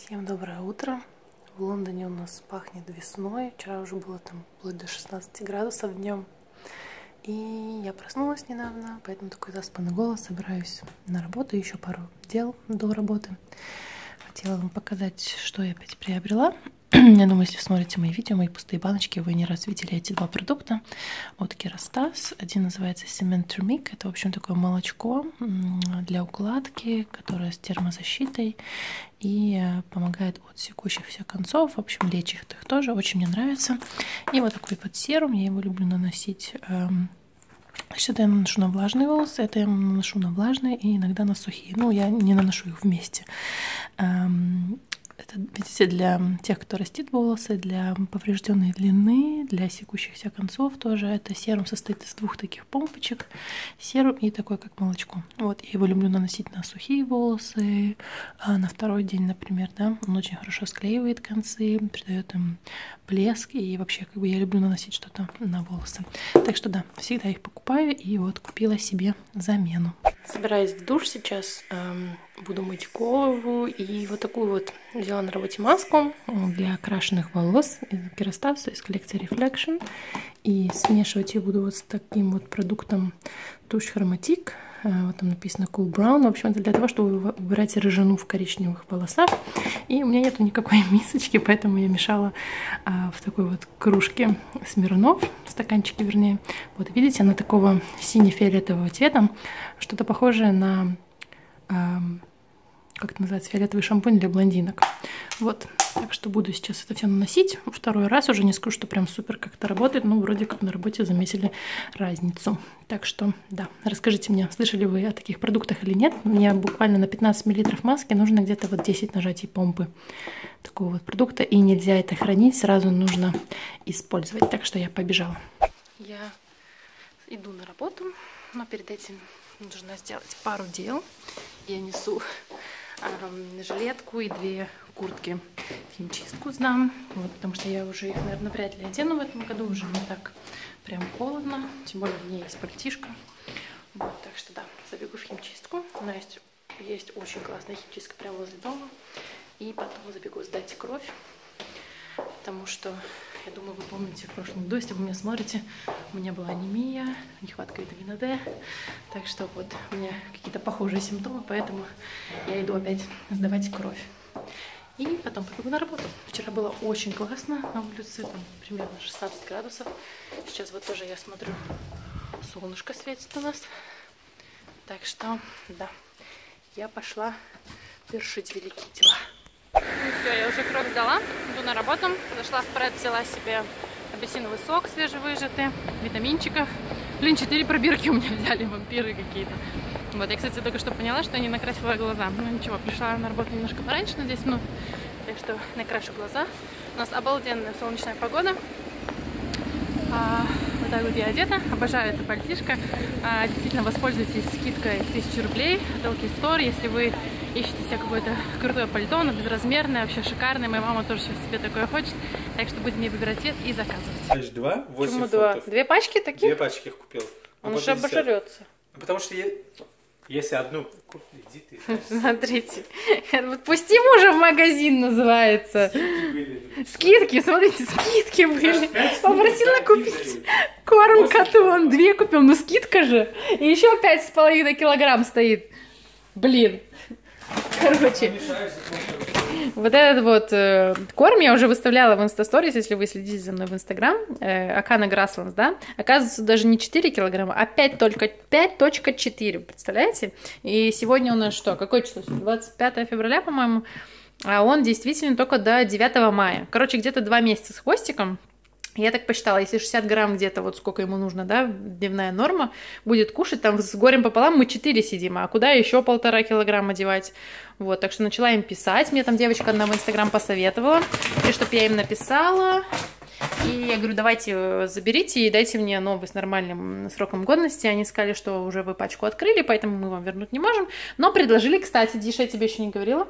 Всем доброе утро. В Лондоне у нас пахнет весной. Вчера уже было там вплоть до 16 градусов днем. И я проснулась недавно, поэтому такой заспанный голос. Собираюсь на работу, еще пару дел до работы. Хотела вам показать, что я опять приобрела. Я думаю, если смотрите мои видео, мои пустые баночки, вы не раз видели эти два продукта от Kerastase. Один называется Cement Turmeric. Это, в общем, такое молочко для укладки, которое с термозащитой и помогает от секущихся концов. В общем, лечит их тоже. Очень мне нравится. И вот такой вот серум. Я его люблю наносить. Это я наношу на влажные волосы, это я наношу на влажные и иногда на сухие. Ну, я не наношу их вместе. Это, видите, для тех, кто растит волосы, для поврежденной длины, для секущихся концов тоже. Это серум состоит из двух таких помпочек. Серум и такой, как молочко. Вот, я его люблю наносить на сухие волосы, на второй день, например, да. Он очень хорошо склеивает концы, придает им блеск. И вообще, как бы я люблю наносить что-то на волосы. Так что да, всегда их покупаю и вот купила себе замену. Собираюсь в душ сейчас, буду мыть голову и вот такую вот взяла на работе маску для окрашенных волос из Kerastase, из коллекции Reflection. И смешивать я буду вот с таким вот продуктом тушь Chromatic. Вот там написано Cool Brown. В общем, это для того, чтобы убирать рыжину в коричневых волосах. И у меня нету никакой мисочки, поэтому я мешала в такой вот кружке Смирнов, стаканчике вернее. Вот видите, она такого сине-фиолетового цвета, что-то похожее на, как это называется, фиолетовый шампунь для блондинок. Вот, так что буду сейчас это все наносить. Второй раз уже не скажу, что прям супер как-то работает, но вроде как на работе заметили разницу. Так что, да, расскажите мне, слышали вы о таких продуктах или нет. Мне буквально на 15 мл маски нужно где-то вот 10 нажатий помпы такого вот продукта. И нельзя это хранить, сразу нужно использовать. Так что я побежала. Я иду на работу, но перед этим нужно сделать пару дел. Я несу жилетку и 2 куртки в химчистку сдам, вот, потому что я уже их, наверное, вряд ли одену в этом году, уже не так прям холодно, тем более у меня есть пальтишко. Вот, так что да, забегу в химчистку. У нас есть очень классная химчистка прямо возле дома, и потом забегу сдать кровь, потому что, я думаю, вы помните в прошлом видео, если вы меня смотрите, у меня была анемия, нехватка витамина D, так что вот у меня какие-то похожие симптомы, поэтому я иду опять сдавать кровь. И потом побегу на работу. Вчера было очень классно на улице, там примерно 16 градусов. Сейчас вот тоже я смотрю, солнышко светит у нас. Так что, да, я пошла вершить великие дела. Ну все, я уже кровь сдала, иду на работу. Зашла в Пред, взяла себе апельсиновый сок свежевыжатый, витаминчиков. Блин, 4 пробирки у меня взяли, вампиры какие-то. Вот, я, кстати, только что поняла, что я не накрасила глаза. Ну ничего, пришла на работу немножко пораньше, на 10 минут. Так что накрашу глаза. У нас обалденная солнечная погода. Вот так вот я одета. Обожаю это пальтишко. Действительно, воспользуйтесь скидкой 1000 рублей от LK Store, если вы ищете себе какое-то крутое пальто, оно безразмерное, вообще шикарное. Моя мама тоже сейчас себе такое хочет. Так что будем ей выбирать цвет и заказывать. Значит, 2, 8 Почему фунтов. 2 пачки таких? 2 пачки их купил. Он уже обожрется. Потому что если одну... Иди ты. Смотрите. Пусти мужа в магазин называется. Скидки, смотрите, скидки были. Попросила купить корм коту, он 2 купил, ну скидка же. И еще 5,5 килограмм стоит. Блин. Короче. Вот этот вот корм я уже выставляла в Инстасторис, если вы следите за мной в Инстаграм, Акана Grasslands, да, оказывается, даже не 4 килограмма, а 5.4, представляете? И сегодня у нас что, какое число? 25 февраля, по-моему, а он действительно только до 9 мая. Короче, где-то 2 месяца с хвостиком. Я так посчитала, если 60 грамм где-то, вот сколько ему нужно, да, дневная норма, будет кушать, там с горем пополам мы 4 сидим, а куда еще 1,5 килограмма девать? Вот, так что начала им писать, мне там девочка одна в Инстаграм посоветовала, и чтобы я им написала, И я говорю, давайте заберите и дайте мне новый с нормальным сроком годности. Они сказали, что уже вы пачку открыли, поэтому мы вам вернуть не можем. Но предложили, кстати, Диша, я тебе еще не говорила,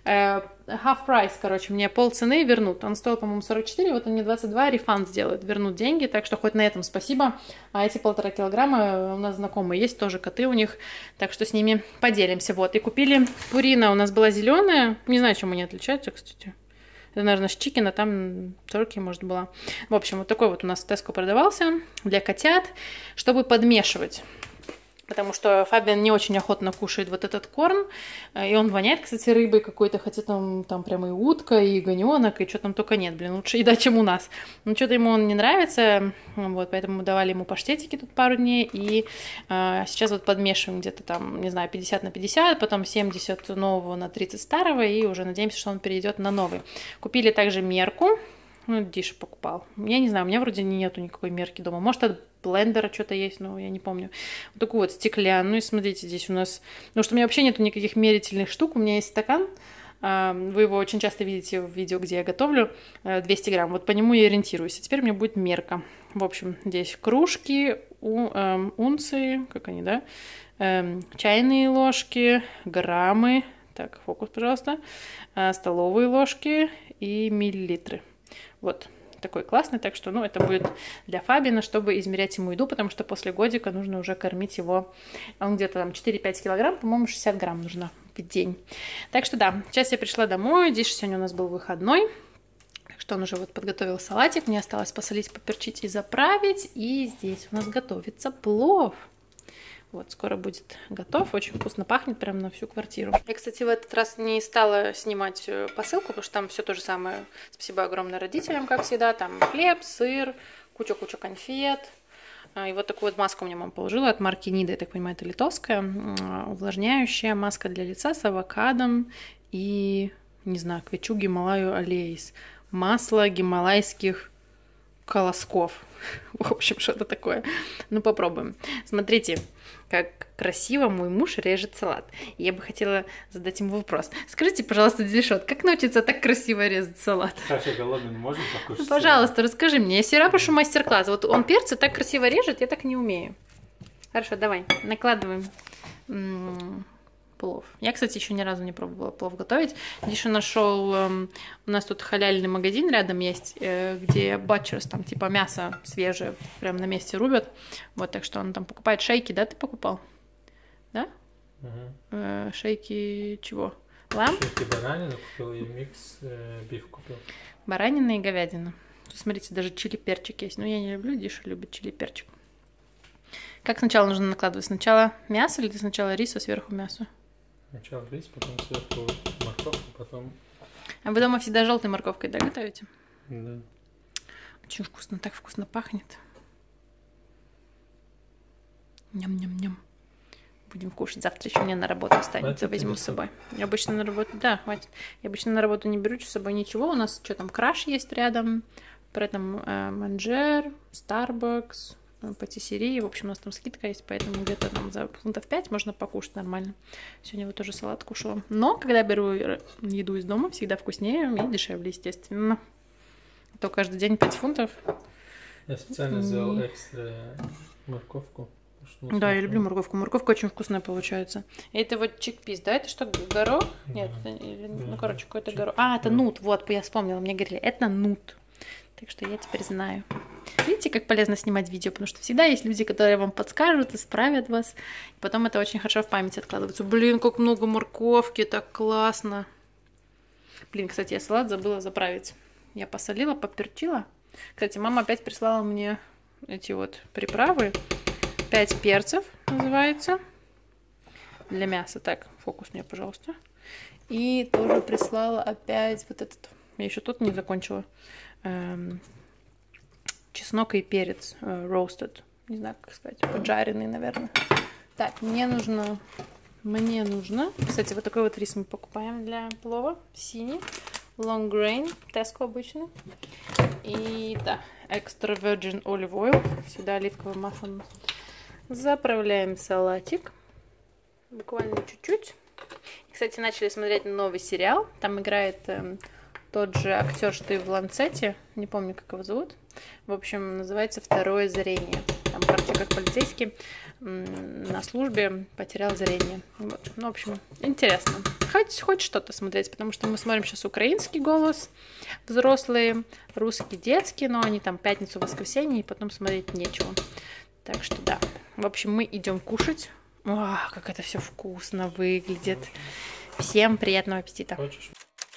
half price, короче, мне полцены вернут. Он стоил, по-моему, 44, вот он мне 22, рефанд сделают, вернут деньги, так что хоть на этом спасибо. А эти 1,5 килограмма у нас знакомые есть, тоже коты у них, так что с ними поделимся. Вот, и купили пурина, у нас была зеленая, не знаю, чем они отличаются, кстати. Это, наверное, с чикена, там турки, может, была. В общем, вот такой вот у нас в Tesco продавался для котят, чтобы подмешивать. Потому что Фабиан не очень охотно кушает вот этот корм, и он воняет, кстати, рыбой какой-то, хотя там прямо и утка, и огонёнок, и что там только нет, блин, лучше еда, чем у нас. Но что-то ему он не нравится, вот, поэтому мы давали ему паштетики тут пару дней, и сейчас вот подмешиваем где-то там, не знаю, 50 на 50, потом 70 нового на 30 старого, и уже надеемся, что он перейдет на новый. Купили также мерку. Ну, Диша покупал. Я не знаю, у меня вроде нету никакой мерки дома. Может, от блендера что-то есть, но я не помню. Вот такую вот стеклянную. Смотрите, здесь у нас... Потому что у меня вообще нету никаких мерительных штук. У меня есть стакан. Вы его очень часто видите в видео, где я готовлю. 200 грамм. Вот по нему я ориентируюсь. А теперь у меня будет мерка. В общем, здесь кружки, унции, как они, да? Чайные ложки, граммы. Так, фокус, пожалуйста. Столовые ложки и миллилитры. Вот, такой классный, так что, ну, это будет для Фабина, чтобы измерять ему еду, потому что после годика нужно уже кормить его, он где-то там 4-5 килограмм, по-моему, 60 грамм нужно в день. Так что, да, сейчас я пришла домой, Диша сегодня у нас был выходной, так что он уже вот подготовил салатик, мне осталось посолить, поперчить и заправить, и здесь у нас готовится плов. Вот, скоро будет готов, очень вкусно пахнет прям на всю квартиру. Я, кстати, в этот раз не стала снимать посылку, потому что там все то же самое. Спасибо огромное родителям, как всегда. Там хлеб, сыр, куча-куча конфет. И вот такую вот маску мне мама положила от марки Нида, я так понимаю, это литовская. Увлажняющая маска для лица с авокадом и, не знаю, квечу Гималаю алеис. Масло гималайских колосков. В общем, что-то такое. Ну, попробуем. Смотрите, как красиво мой муж режет салат. И я бы хотела задать ему вопрос. Скажите, пожалуйста, Дишот, как научиться так красиво резать салат? Саша голодный, не можно покушать? Ну, пожалуйста, расскажи мне. Я всегда прошу мастер-класс. Вот он перцы так красиво режет, я так не умею. Хорошо, давай, накладываем плов. Я, кстати, еще ни разу не пробовала плов готовить. Диша нашел, у нас тут халяльный магазин рядом есть, где батчерс, там типа мясо свежее, прям на месте рубят. Вот, так что он там покупает шейки, да, ты покупал? Да? Угу. Шейки чего? Ламб? Шейки баранины купил и микс биф купил. Баранина и говядина. Тут, смотрите, даже чили-перчик есть. Но я не люблю, Диша любит чили-перчик. Как сначала нужно накладывать? Сначала мясо или ты сначала рис, а сверху мясо? Сначала рис, потом сверху морковку, потом... А вы дома всегда желтой морковкой, да, готовите? Да. Очень вкусно, так вкусно пахнет. Ням-ням-ням. Будем кушать. Завтра еще мне на работу останется, возьму с собой. Я обычно на работу, да, хватит. Я обычно на работу не беру с собой ничего. У нас что там, краш есть рядом, при этом Манжер, Starbucks, патиссерии. В общем, у нас там скидка есть, поэтому где-то там за фунтов 5 можно покушать нормально. Сегодня вот тоже салат кушала. Но когда беру еду из дома, всегда вкуснее и дешевле, естественно. А то каждый день 5 фунтов. Я специально сделал экстра морковку. Да, я люблю морковку. Морковка очень вкусная получается. И это вот чикпис, да? Это что, горох? Нет, это, ну, короче, какой-то горох. А, это нут, вот, я вспомнила, мне говорили, это нут. Так что я теперь знаю. Видите, как полезно снимать видео, потому что всегда есть люди, которые вам подскажут, исправят вас. И потом это очень хорошо в памяти откладывается. Блин, как много морковки, так классно. Блин, кстати, я салат забыла заправить. Я посолила, поперчила. Кстати, мама опять прислала мне эти вот приправы. 5 перцев называется. Для мяса. Так, фокус мне, пожалуйста. И тоже прислала опять вот этот. Я еще тут не закончила. Чеснок и перец roasted. Не знаю, как сказать. Поджаренный, наверное. Так, мне нужно... Кстати, вот такой вот рис мы покупаем для плова. Синий. Long grain. Tesco обычный. И, да, extra virgin olive oil. Сюда оливковым маслом. Заправляем салатик. Буквально чуть-чуть. Кстати, начали смотреть новый сериал. Там играет тот же актер, что и в «Ланцете», не помню, как его зовут. В общем, называется «Второе зрение». Там, короче, как полицейский на службе потерял зрение. Вот. Ну, в общем, интересно. Хоть что-то смотреть, потому что мы смотрим сейчас украинский «Голос», взрослые, русский детский, но они там пятницу, воскресенье, и потом смотреть нечего. Так что да. В общем, мы идем кушать. О, как это все вкусно выглядит. Всем приятного аппетита. Хочешь?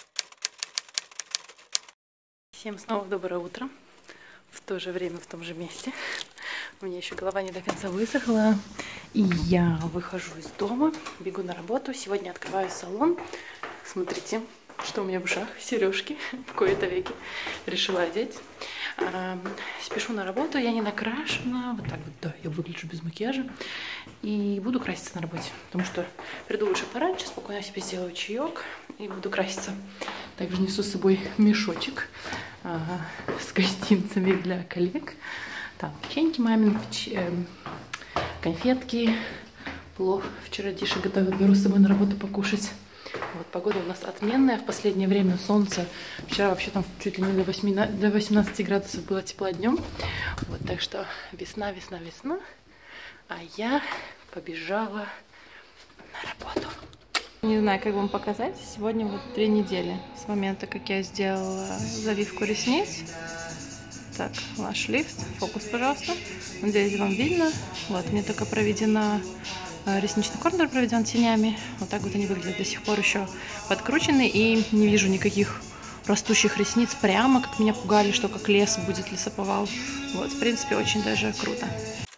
Всем снова доброе утро. В то же время, в том же месте. У меня еще голова не до конца высохла. И я выхожу из дома, бегу на работу. Сегодня открываю салон. Смотрите, что у меня в ушах. Сережки в кои-то веки решила одеть. Спешу на работу, я не накрашена. Вот так вот, да, я выгляжу без макияжа. И буду краситься на работе. Потому что приду лучше пораньше, спокойно себе сделаю чаек и буду краситься. Также несу с собой мешочек с гостинцами для коллег. Там печеньки мамин, конфетки, плов. Вчера Диша готовила, беру с собой на работу покушать. Вот, погода у нас отменная. В последнее время солнце. Вчера вообще там чуть ли не до 18 градусов было тепла днем. Вот, так что весна, весна, весна. А я побежала на работу. Не знаю, как вам показать. Сегодня вот 3 недели с момента, как я сделала завивку ресниц. Так, Lash Lift. Фокус, пожалуйста. Надеюсь, вам видно. Вот, мне только проведена ресничный корнер, проведен тенями. Вот так вот они выглядят, до сих пор еще подкручены. И не вижу никаких растущих ресниц прямо, как меня пугали, что как лес будет, лесоповал. Вот, в принципе, очень даже круто.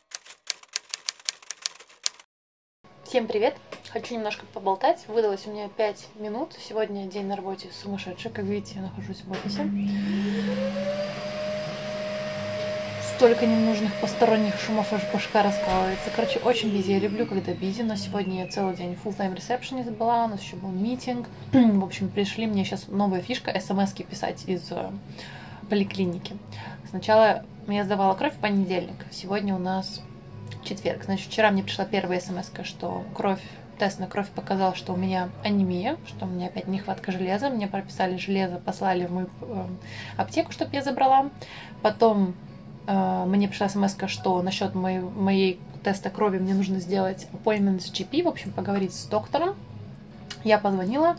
Всем привет! Хочу немножко поболтать. Выдалось у меня 5 минут. Сегодня день на работе сумасшедший. Как видите, я нахожусь в офисе. Столько ненужных посторонних шумов, аж башка раскалывается. Короче, очень бизи. Я люблю, когда бизи, но сегодня я целый день full-time receptionist была. У нас еще был митинг. В общем, пришли мне сейчас новая фишка смс-ки писать из поликлиники. Сначала я сдавала кровь в понедельник. Сегодня у нас четверг. Значит, вчера мне пришла первая смс-ка, что тест на кровь показал, что у меня анемия, что у меня опять нехватка железа. Мне прописали железо, послали в мою аптеку, чтобы я забрала. Потом мне пришла смс-ка, что насчет моей теста крови мне нужно сделать appointment с GP, в общем, поговорить с доктором. Я позвонила.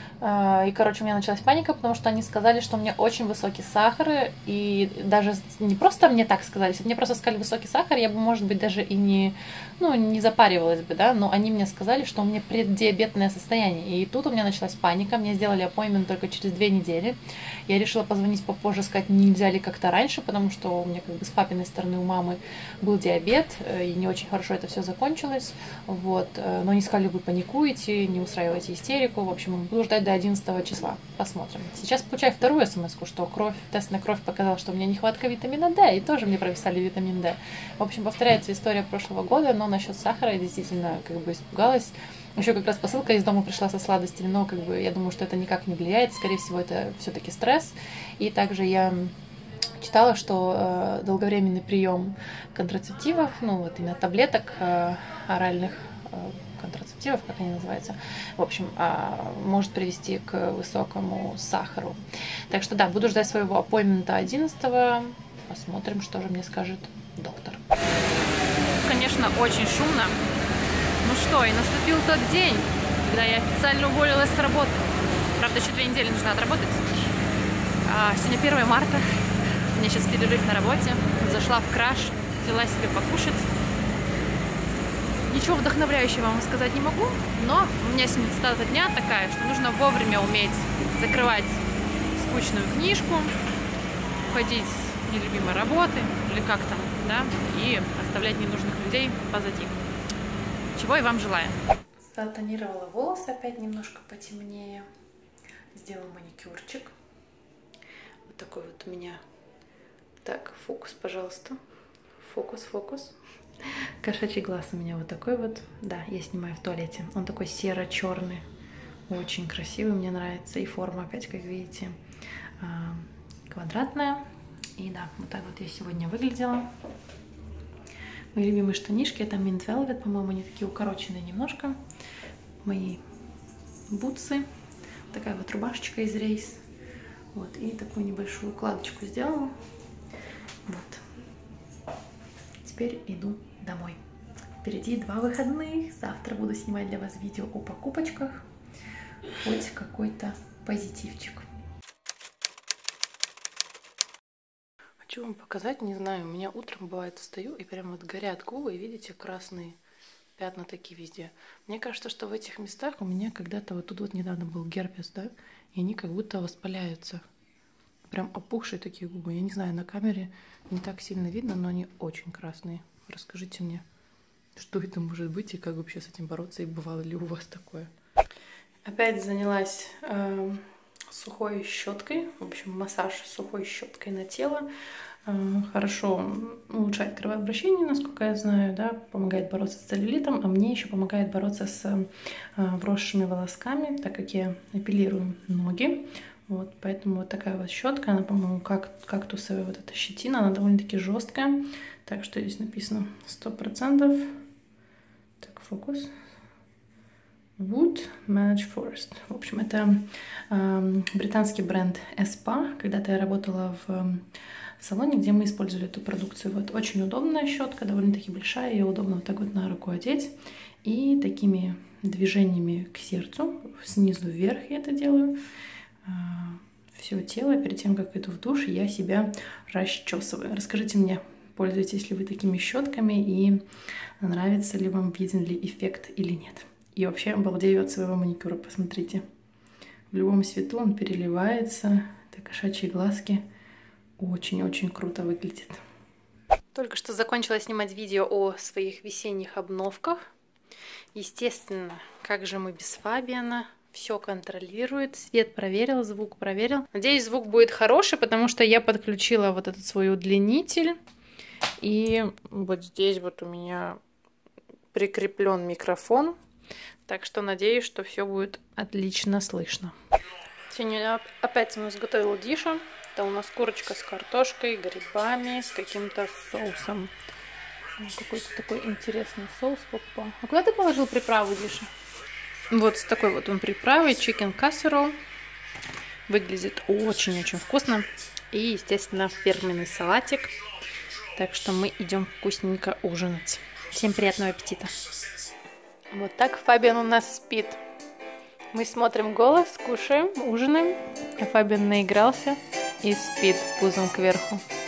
И, короче, у меня началась паника, потому что они сказали, что у меня очень высокий сахар, и даже не просто мне так сказали, если бы мне просто сказали высокий сахар, я бы, может быть, даже и не запаривалась бы, да, но они мне сказали, что у меня преддиабетное состояние, и тут у меня началась паника, мне сделали аппоинтмент только через 2 недели, я решила позвонить попозже, сказать, нельзя ли как-то раньше, потому что у меня как бы с папиной стороны у мамы был диабет, и не очень хорошо это все закончилось, вот, но они сказали, вы паникуете, не устраивайте истерику, в общем, буду ждать до 11 числа. Посмотрим. Сейчас получаю вторую смс-ку, что тест на кровь показал, что у меня нехватка витамина D, и тоже мне прописали витамин D. В общем, повторяется история прошлого года, но насчет сахара я действительно как бы испугалась. Еще как раз посылка из дома пришла со сладостями, но как бы я думаю, что это никак не влияет. Скорее всего, это все-таки стресс. И также я читала, что долговременный прием контрацептивов, ну вот именно таблеток оральных, контрацептивов, как они называются, в общем, может привести к высокому сахару. Так что да, буду ждать своего аппоинтмента 11-го. Посмотрим, что же мне скажет доктор. Конечно, очень шумно. Ну что, и наступил тот день, когда я официально уволилась с работы. Правда, еще 2 недели нужно отработать. Сегодня 1 марта. У меня сейчас перерыв на работе. Зашла в Краш, взяла себе покушать. Ничего вдохновляющего вам сказать не могу, но у меня сегодня цитата дня такая, что нужно вовремя уметь закрывать скучную книжку, уходить с нелюбимой работы, или как там, да, и оставлять ненужных людей позади. Чего и вам желаю. Затонировала волосы опять немножко потемнее, сделала маникюрчик. Вот такой вот у меня. Так, фокус, пожалуйста. Фокус, фокус. Кошачий глаз у меня вот такой вот. Да, я снимаю в туалете. Он такой серо-черный. Очень красивый, мне нравится. И форма опять, как видите, квадратная. И да, вот так вот я сегодня выглядела. Мои любимые штанишки. Это Mint Velvet, по-моему, они такие укороченные немножко. Мои бутсы. Такая вот рубашечка из рейс. Вот, и такую небольшую укладочку сделала. Вот. Теперь иду домой. Впереди 2 выходных. Завтра буду снимать для вас видео о покупочках. Хоть какой-то позитивчик. Хочу вам показать, не знаю, у меня утром бывает встаю и прям вот горят губы, и видите, красные пятна такие везде. Мне кажется, что в этих местах у меня когда-то вот тут вот недавно был герпес, да, и они как будто воспаляются. Прям опухшие такие губы. Я не знаю, на камере не так сильно видно, но они очень красные. Расскажите мне, что это может быть и как вообще с этим бороться, и бывало ли у вас такое? Опять занялась сухой щеткой, в общем, массаж сухой щеткой на тело. Хорошо улучшает кровообращение, насколько я знаю, да, помогает бороться с целлюлитом, а мне еще помогает бороться с вросшими волосками, так как я эпилирую ноги. Вот, поэтому вот такая вот щетка, она, по-моему, кактусовая вот эта щетина, она довольно-таки жесткая. Так что здесь написано 100%. Так, фокус. Wood Managed Forest. В общем, это британский бренд Spa. Когда-то я работала в салоне, где мы использовали эту продукцию. Вот очень удобная щетка, довольно-таки большая, ее удобно вот так вот на руку одеть. И такими движениями к сердцу, снизу вверх я это делаю. Все тело, перед тем, как иду в душ, я себя расчесываю. Расскажите мне, пользуетесь ли вы такими щетками и нравится ли вам, виден ли эффект или нет. И вообще обалдею от своего маникюра, посмотрите. В любом свету он переливается, так кошачьи глазки. Очень-очень круто выглядит. Только что закончила снимать видео о своих весенних обновках. Естественно, как же мы без Фабиана? Все контролирует. Свет проверил, звук проверил. Надеюсь, звук будет хороший, потому что я подключила вот этот свой удлинитель. И вот здесь вот у меня прикреплен микрофон. Так что надеюсь, что все будет отлично слышно. Сегодня опять мы сготовила диша. Это у нас курочка с картошкой, грибами, с каким-то соусом. Какой-то такой интересный соус покупал. А куда ты положил приправу, Диша? Вот с такой вот он приправой, chicken casserole. Выглядит очень-очень вкусно. И, естественно, фирменный салатик. Так что мы идем вкусненько ужинать. Всем приятного аппетита. Вот так Фабиан у нас спит. Мы смотрим «Голос», кушаем, ужинаем. А Фабиан наигрался и спит пузом кверху.